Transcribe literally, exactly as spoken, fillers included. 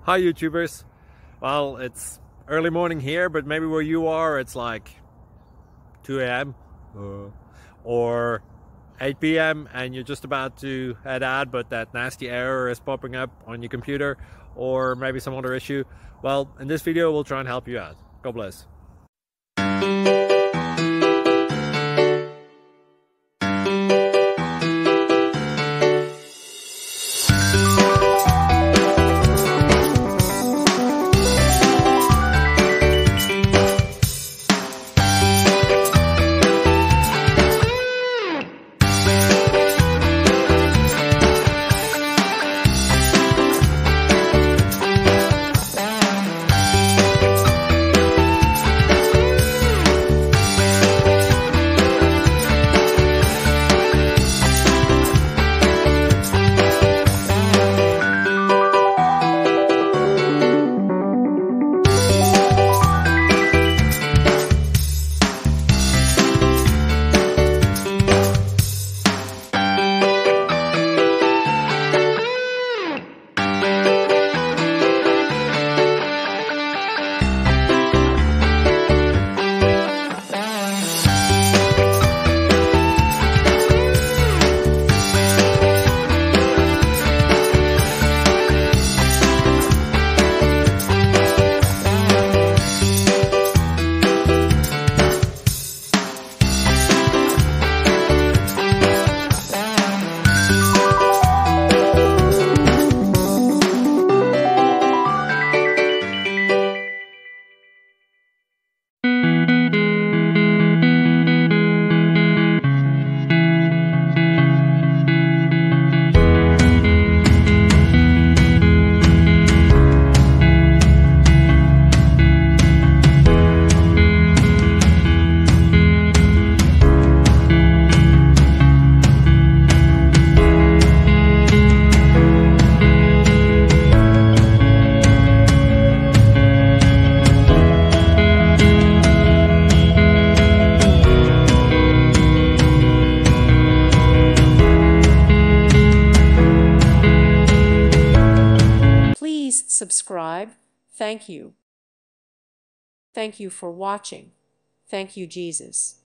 Hi YouTubers. Well, it's early morning here, but maybe where you are it's like two A M uh, or eight P M and you're just about to head out, but that nasty error is popping up on your computer, or maybe some other issue. Well, in this video we'll try and help you out. God bless. Subscribe. Thank you. Thank you for watching. Thank you, Jesus.